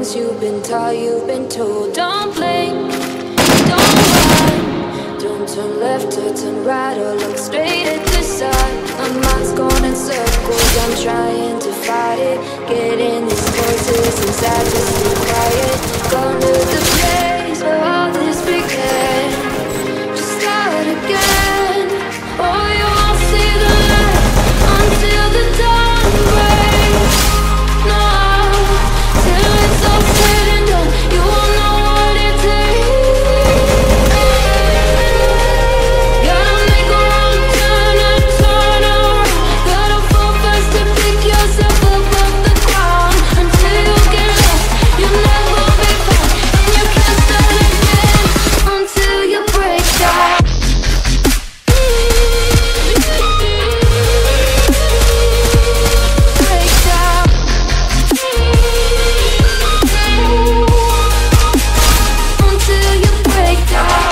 things you've been taught, you've been told. Don't blink, don't run, don't turn left or turn right or look straight at the side. My mind's going in circles, I'm trying to fight it. Getting these voices inside to stay quiet. Gone to the place where all this began. Just start again. Oh, you won't see the light until the dawn breaks. No, till it's all said and done, you won't know what it takes. Gotta make a wrong turn and turn around. Gotta fall fast to pick yourself up off the ground. Until you get lost, you'll never be found. And you can't start again until you break down. Break down. Until you break down.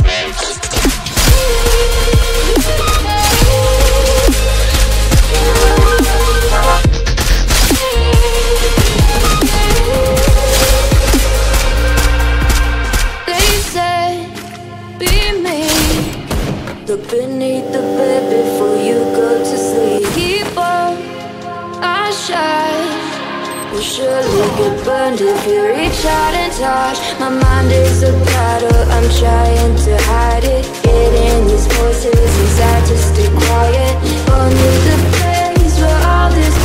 They say, be me. Look beneath the bed before you go to sleep. Keep on, I shine. Will surely get burned if you reach out and touch. My mind is a battle, I'm trying to hide it. Getting these voices inside to stay quiet. Only the place where all this